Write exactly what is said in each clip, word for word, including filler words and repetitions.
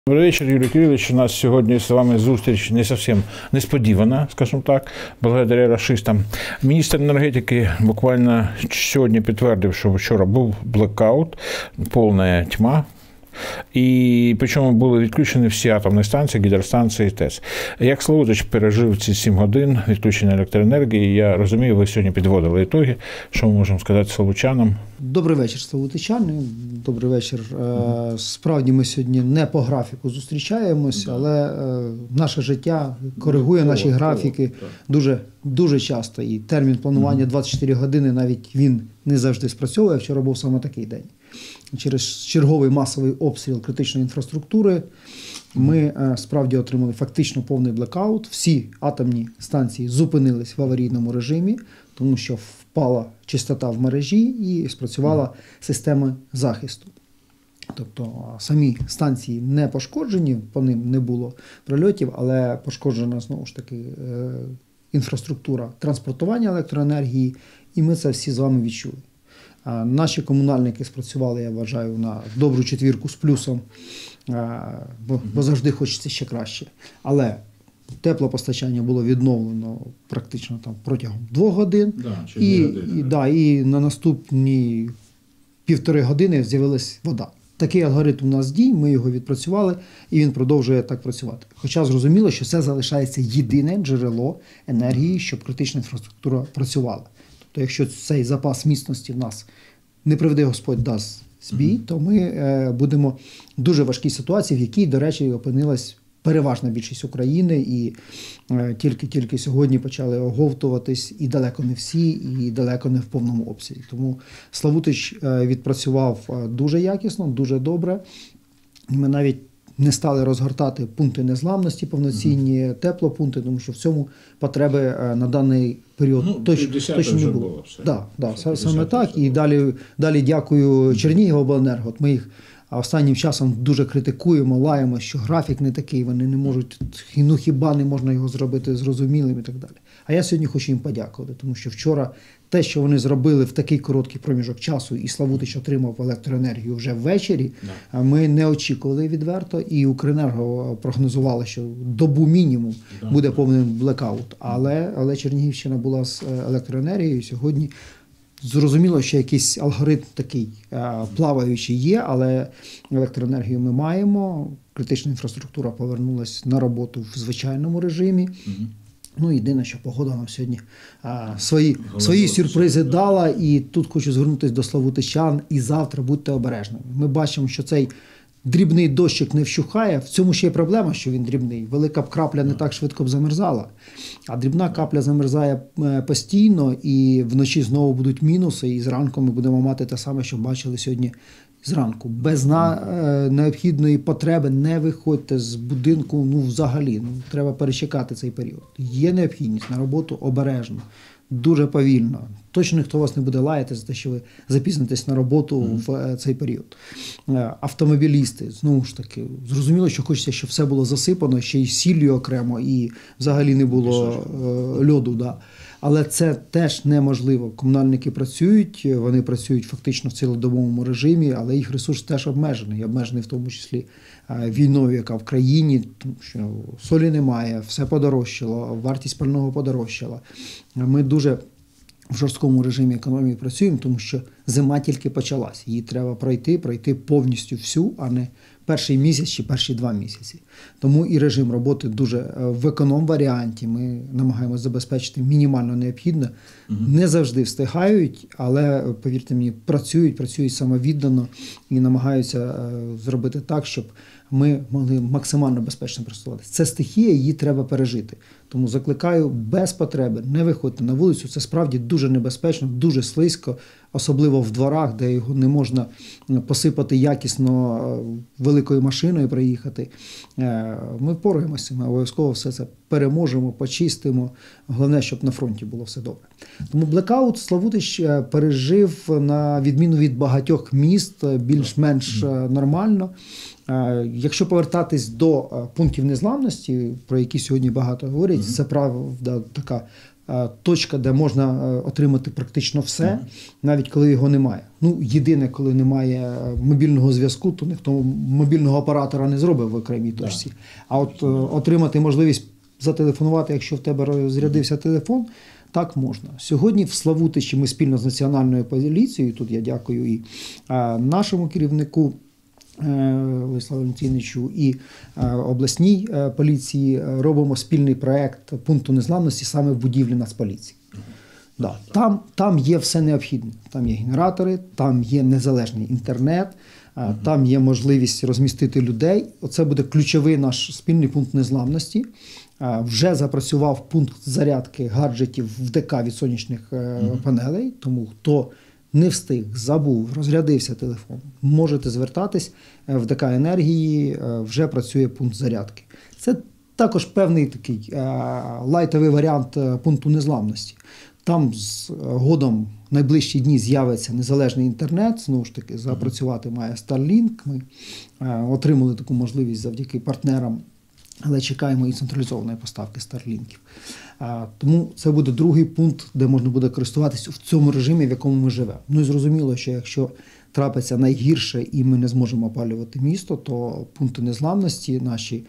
Добрый вечер, Юрий Кириллович. У нас сегодня с вами зустріч не совсем несподівана, скажем так, благодаря рашистам. Міністр енергетики буквально сьогодні підтвердив, що вчора був блекаут, повна тьма. І причому були відключені всі атомні станції, гідростанції, ТЕС. Як Славутич пережив ці сім годин відключення електроенергії? Я розумію, ви сьогодні підводили ітоги. Що ми можемо сказати славутчанам? Добрий вечір, славутичани. Добрий вечір. Угу. Справді ми сьогодні не по графіку зустрічаємось, да. але наше життя коригує наші о, графіки о, дуже, дуже часто. І термін планування двадцять чотири години, навіть він не завжди спрацьовує. Вчора був саме такий день. Через черговий масовий обстріл критичної інфраструктури ми справді отримали фактично повний блекаут. Всі атомні станції зупинились в аварійному режимі, тому що впала частота в мережі і спрацювала система захисту. Тобто самі станції не пошкоджені, по ним не було прильотів, але пошкоджена знову ж таки інфраструктура транспортування електроенергії, і ми це всі з вами відчули. Наші комунальники спрацювали, я вважаю, на добру четвірку з плюсом, бо, бо завжди хочеться ще краще. Але теплопостачання було відновлено практично там протягом двох годин. Да, і, години, і, да, і на наступні півтори години з'явилась вода. Такий алгоритм у нас дій, ми його відпрацювали, і він продовжує так працювати. Хоча зрозуміло, що це залишається єдине джерело енергії, щоб критична інфраструктура працювала. То якщо цей запас міцності в нас, не приведе Господь, дасть збій, то ми е, будемо в дуже важкій ситуації, в якій, до речі, опинилась переважна більшість України, і е, тільки-тільки сьогодні почали оговтуватись, і далеко не всі, і далеко не в повному обсязі. Тому Славутич е, відпрацював дуже якісно, дуже добре. Ми навіть не стали розгортати пункти незламності, повноцінні mm-hmm. теплопункти, тому що в цьому потреби на даний період ну, точно, точно не було. було да, да, саме так. І далі, далі дякую Чернігівобленерго. От ми їх останнім часом дуже критикуємо, лаємо, що графік не такий, вони не можуть, ну хіба не можна його зробити зрозумілим і так далі. А я сьогодні хочу їм подякувати, тому що вчора те, що вони зробили в такий короткий проміжок часу, і Славутич отримав електроенергію вже ввечері, да. ми не очікували відверто, і Укренерго прогнозувало, що добу мінімум да. буде повний блекаут. Але, але Чернігівщина була з електроенергією сьогодні. Зрозуміло, що якийсь алгоритм такий плаваючий є, але електроенергію ми маємо, критична інфраструктура повернулася на роботу в звичайному режимі. Угу. Ну, єдине, що погода нам сьогодні а, свої, свої сюрпризи дала, і тут хочу звернутися до славутичан, і завтра будьте обережними. Ми бачимо, що цей дрібний дощик не вщухає, в цьому ще є проблема, що він дрібний. Велика б крапля не так швидко б замерзала, а дрібна капля замерзає постійно, і вночі знову будуть мінуси, і зранку ми будемо мати те саме, що бачили сьогодні зранку. Без на, е, необхідної потреби не виходьте з будинку, ну взагалі, ну, треба перечекати цей період. Є необхідність на роботу обережно, дуже повільно. Точно ніхто вас не буде лаяти за те, що ви запізнитесь на роботу mm-hmm. в цей період. Автомобілісти, знову ж таки, зрозуміло, що хочеться, щоб все було засипано, ще й сіллю окремо, і взагалі не було е, льоду. Да. Але це теж неможливо. Комунальники працюють, вони працюють фактично в цілодобовому режимі, але їх ресурс теж обмежений. Обмежений в тому числі війною, яка в країні, тому що солі немає, все подорожчало, вартість пального подорожчала. Ми дуже в жорсткому режимі економії працюємо, тому що зима тільки почалась. Її треба пройти, пройти повністю всю, а не перший місяць чи перші два місяці. Тому і режим роботи дуже в економ-варіанті. Ми намагаємося забезпечити мінімально необхідне. Угу. Не завжди встигають, але, повірте мені, працюють, працюють самовіддано і намагаються зробити так, щоб ми могли максимально безпечно працювати. Це стихія, її треба пережити. Тому закликаю без потреби не виходьте на вулицю. Це справді дуже небезпечно, дуже слизько, особливо в дворах, де його не можна посипати якісно великою машиною приїхати. Ми впораємося, ми обов'язково все це переможемо, почистимо. Головне, щоб на фронті було все добре. Тому блекаут Славутич пережив, на відміну від багатьох міст, більш-менш нормально. Якщо повертатись до пунктів незламності, про які сьогодні багато говорять, mm-hmm. це правда така точка, де можна отримати практично все, навіть коли його немає. Ну, єдине, коли немає мобільного зв'язку, то ніхто мобільного оператора не зробить в окремій точці. Да. А от отримати можливість зателефонувати, якщо в тебе розрядився телефон, так можна. Сьогодні в Славутичі ми спільно з Національною поліцією, тут я дякую і нашому керівнику Владиславу Валентиновичу і обласній поліції, робимо спільний проєкт пункту незламності саме в будівлі Нацполіції. Да. Там, там є все необхідне. Там є генератори, там є незалежний інтернет, uh-huh. там є можливість розмістити людей. Оце буде ключовий наш спільний пункт незламності. Вже запрацював пункт зарядки гаджетів в ДК від сонячних uh-huh. панелей, тому хто не встиг, забув, розрядився телефон, можете звертатись в ДК енергії, вже працює пункт зарядки. Це також певний такий лайтовий варіант пункту незламності. Там згодом в найближчі дні з'явиться незалежний інтернет, знову ж таки, запрацювати має Starlink. Ми отримали таку можливість завдяки партнерам, але чекаємо і централізованої поставки Starlinkів. Тому це буде другий пункт, де можна буде користуватися в цьому режимі, в якому ми живемо. Ну і зрозуміло, що якщо трапиться найгірше і ми не зможемо опалювати місто, то пункти незламності, наші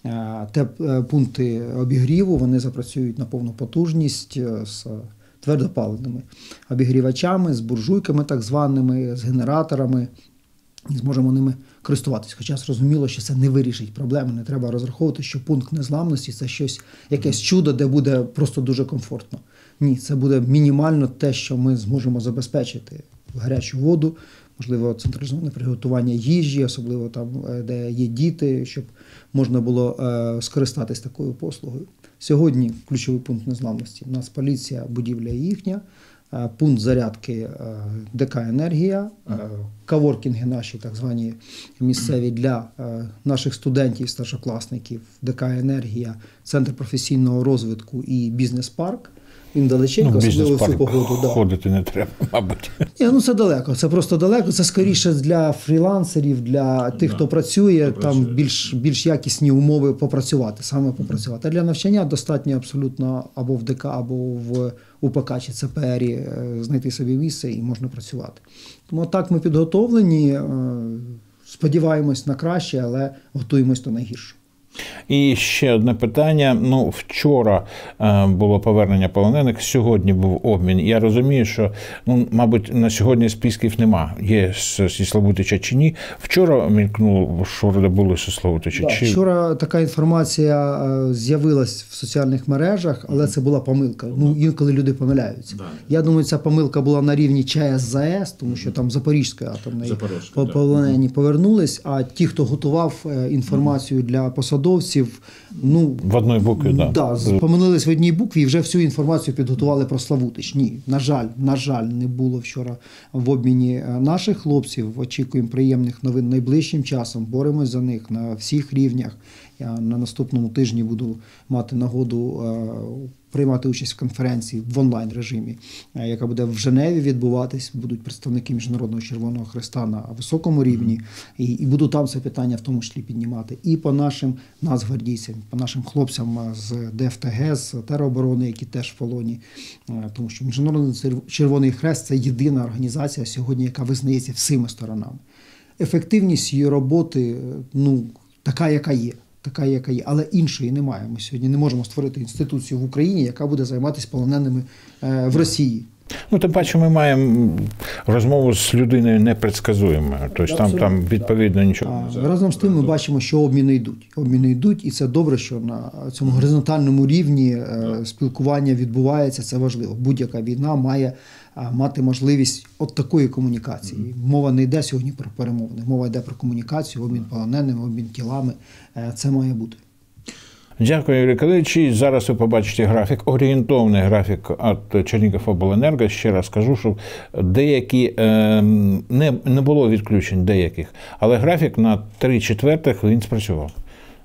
те пункти обігріву, вони запрацюють на повну потужність з твердопаливними обігрівачами, з буржуйками так званими, з генераторами. І зможемо ними користуватись. Хоча зрозуміло, що це не вирішить проблеми. Не треба розраховувати, що пункт незламності – це щось, якесь чудо, де буде просто дуже комфортно. Ні, це буде мінімально те, що ми зможемо забезпечити. Гарячу воду, можливо, централізоване приготування їжі, особливо там, де є діти, щоб можна було е, скористатись такою послугою. Сьогодні ключовий пункт незламності. У нас поліція, будівля їхня, е, пункт зарядки е, ДК «Енергія», е, каворкінги наші, так звані місцеві для е, наших студентів, старшокласників, ДК «Енергія», Центр професійного розвитку і бізнес-парк. Він далеченько, ну, особливо в цю погоду. Ходити не треба, мабуть. Ні, ну це далеко, це просто далеко. Це скоріше для фрілансерів, для тих, да, хто працює, хто там працює. більш, більш якісні умови попрацювати, саме попрацювати. А для навчання достатньо абсолютно або в ДК, або в УПК чи ЦПРі знайти собі місце і можна працювати. Тому так ми підготовлені, сподіваємось на краще, але готуємось до найгіршого. І ще одне питання. Ну, вчора е, було повернення полонених, сьогодні був обмін. Я розумію, що, ну, мабуть, на сьогодні списків нема. Є зі Славутича чи ні. Вчора мількнуло, що вроде було зі Славутича. Да, чи... Вчора така інформація з'явилась в соціальних мережах, але це була помилка. Ну, інколи люди помиляються. Да. Я думаю, ця помилка була на рівні ЧАЕС ЗАЕС, тому що там Запорізької атомної полонені да. повернулись, а ті, хто готував інформацію для посадовців, ну, в одній букві, да. Да, помилились в одній букві і вже всю інформацію підготували про Славутич. Ні, на жаль, на жаль, не було вчора в обміні наших хлопців. Очікуємо приємних новин найближчим часом. Боремось за них на всіх рівнях. Я на наступному тижні буду мати нагоду приймати участь в конференції в онлайн-режимі, яка буде в Женеві відбуватись. Будуть представники Міжнародного Червоного Хреста на високому рівні. І, і буду там це питання в тому числі піднімати. І по нашим нацгвардійцям, по нашим хлопцям з ДФТГ, з тероборони, які теж в полоні. Тому що Міжнародний Червоний Хрест – це єдина організація сьогодні, яка визнається всіми сторонами. Ефективність її роботи, ну, така, яка є. Така, яка є, але іншої немає. Ми сьогодні не можемо створити інституцію в Україні, яка буде займатися полоненими в Росії. Ну, тим паче ми маємо розмову з людиною непредсказуємою. Тобто там, там відповідно нічого не знає. Разом з тим ми бачимо, що обміни йдуть. Обміни йдуть, і це добре, що на цьому горизонтальному рівні спілкування відбувається, це важливо. Будь-яка війна має мати можливість от такої комунікації. Мова не йде сьогодні про перемовини, мова йде про комунікацію, обмін полоненими, обмін тілами. Це має бути. Дякую, Юрій Калич. Зараз ви побачите графік, орієнтовний графік від Чернігівобленерго. Ще раз кажу, що деякі, не, не було відключень деяких, але графік на три четвертих він спрацював.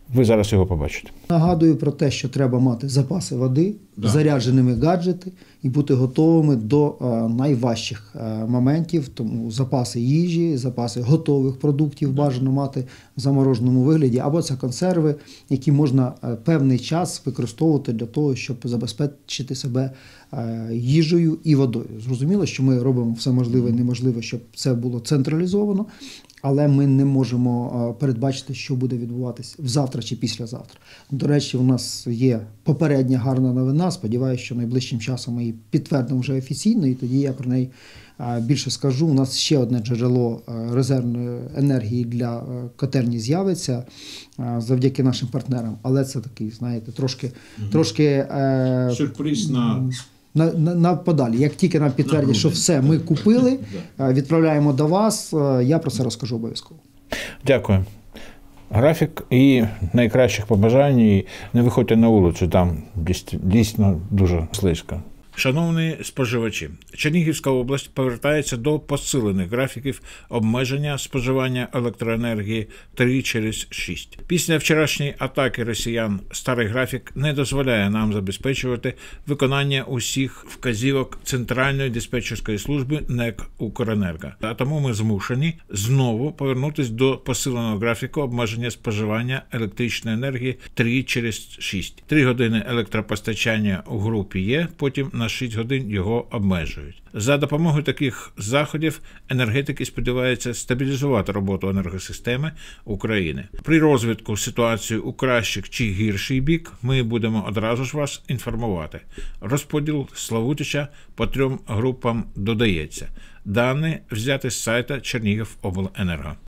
Ви зараз його побачите. Нагадую про те, що треба мати запаси води, Да. зарядженими гаджети і бути готовими до е, найважчих е, моментів. Тому запаси їжі, запаси готових продуктів бажано мати в замороженому вигляді, або це консерви, які можна е, певний час використовувати для того, щоб забезпечити себе е, їжею і водою. Зрозуміло, що ми робимо все можливе і неможливе, щоб це було централізовано, але ми не можемо е, передбачити, що буде відбуватися завтра чи післязавтра. До речі, у нас є попередня гарна новина. Сподіваюся, що найближчим часом ми її підтвердимо вже офіційно, і тоді я про неї е, більше скажу. У нас ще одне джерело е, резервної енергії для е, котельні з'явиться е, завдяки нашим партнерам. Але це такий, знаєте, трошки, угу. трошки е, сюрприз на... На, на, на подалі. Як тільки нам підтвердять, що все ми купили, відправляємо до вас, я про це розкажу обов'язково. Дякую. Графік і найкращих побажань, і не виходьте на вулицю, там дійсно дуже слизько. Шановні споживачі, Чернігівська область повертається до посилених графіків обмеження споживання електроенергії три через шість. Після вчорашньої атаки росіян старий графік не дозволяє нам забезпечувати виконання усіх вказівок Центральної диспетчерської служби НЕК «Укренерго». А тому ми змушені знову повернутися до посиленого графіку обмеження споживання електричної енергії три через шість. три години електропостачання у групі є, потім на шість годин його обмежують. За допомогою таких заходів енергетики сподіваються стабілізувати роботу енергосистеми України. При розвитку ситуації у кращий чи гірший бік ми будемо одразу ж вас інформувати. Розподіл Славутича по трьом групам додається. Дані взяти з сайта Чернігівобленерго.